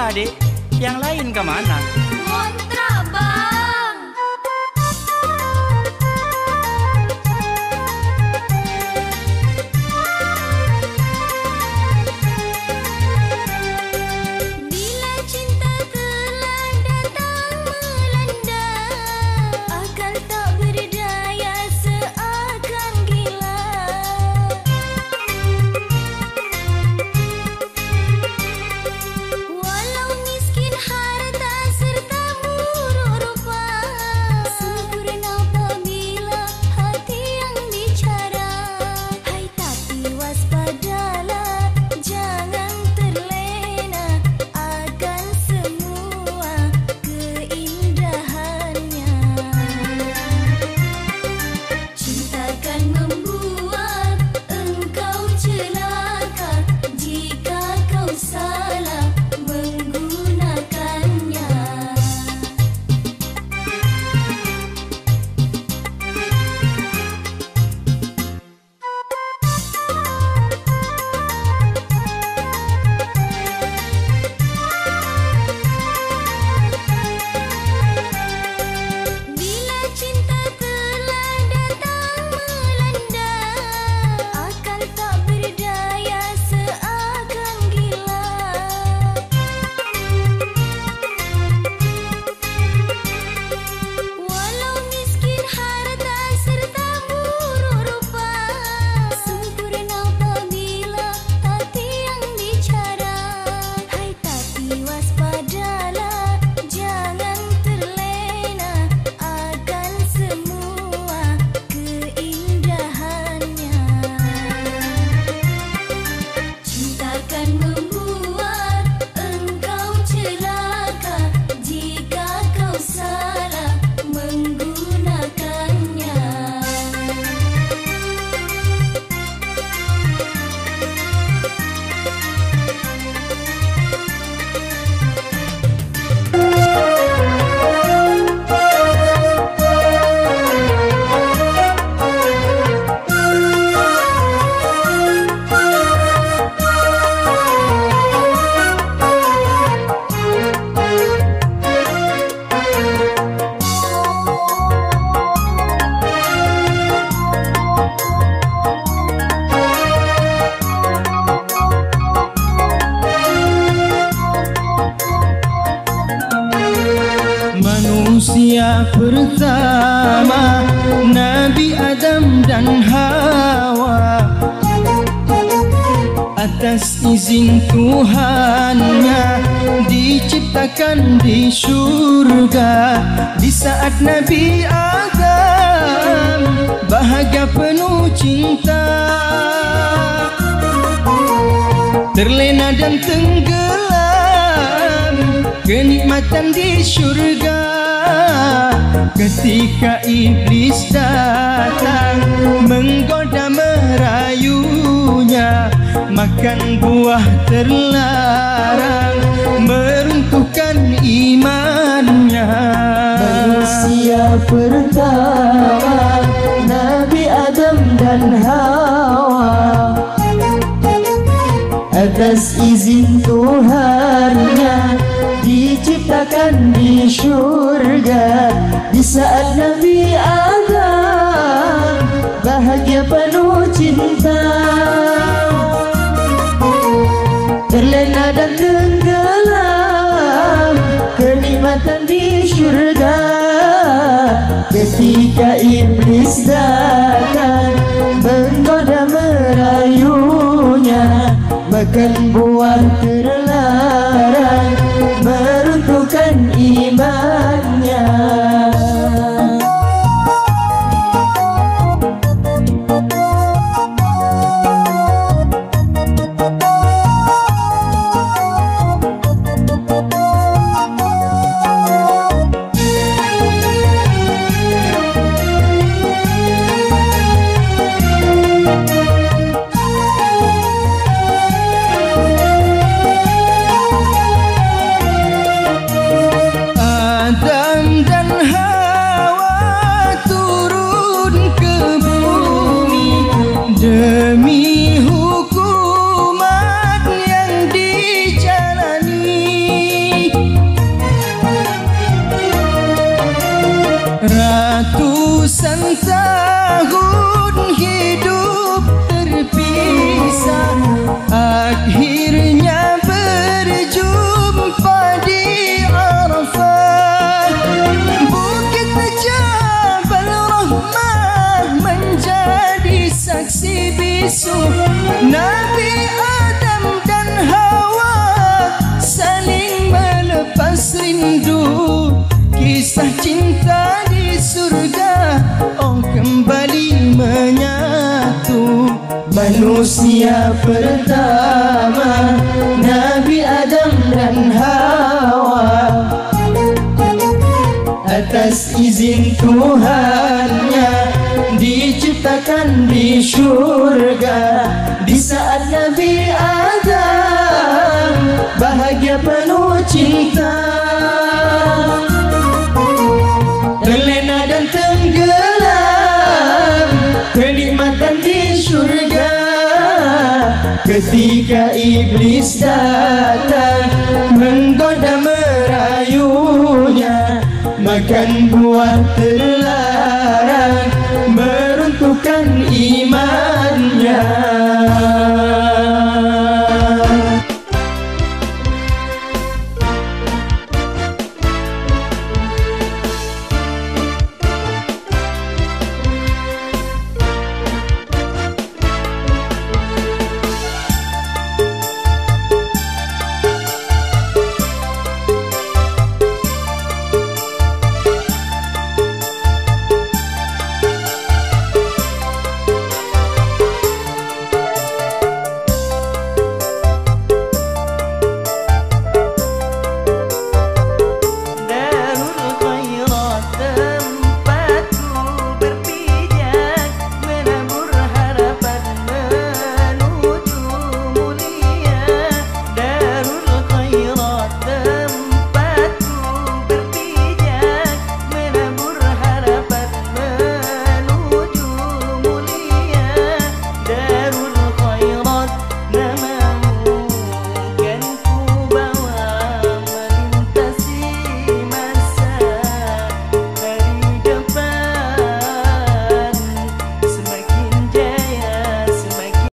dek, yang lain kemana? Kontrak bang. Bila cinta telah datang melanda, akan tak berdaya seakan gila. Walau miskin harta serta buruk rupa, sempurna apabila hati yang bicara. Hai tapi waspadalah, jangan terlena akan semua keindahannya. Cinta kan membuat engkau celaka jika kau salah menggunakannya. Bila cinta telah datang melanda, akan tak berdaya seakan gila. Walau miskin harta serta buruk rupa, sempurna apabila hati yang bicara. Hai tapi waspadalah, jangan terlena akan semua keindahannya. Cinta kan membuat engkau celaka jika kau salah menggunakannya. Manusia pertama, Nabi Adam dan Hawa, atas izin Tuhannya diciptakan di surga. Di saat Nabi Adam bahagia penuh cinta, terlena dan tenggelam kenikmatan di surga. Ketika iblis datang menggoda merayunya, makan buah terlarang meruntuhkan imannya. Manusia pertama, Nabi Adam dan Hawa, atas izin Tuhannya diciptakan di surga. Di saat Nabi Adam bahagia penuh cinta, terlena dan tenggelam kenikmatan di surga. Ketika iblis datang menggoda merayunya, makan buah terlarang meruntuhkan imannya. Ratusan tahun hidup terpisah, akhirnya berjumpa di Arafat. Bukit Jabal Rahmah menjadi saksi bisu Nabi Adam dan Hawa saling melepas rindu. Kisah cinta di surga kembali menyatu. Manusia pertama Nabi Adam dan Hawa, atas izin Tuhannya diciptakan di surga. Di saat Nabi Adam bahagia penuh cinta, terlena dan tenggelam kenikmatan di surga. Ketika iblis datang menggoda merayunya, makan buah terlarang meruntuhkan imannya.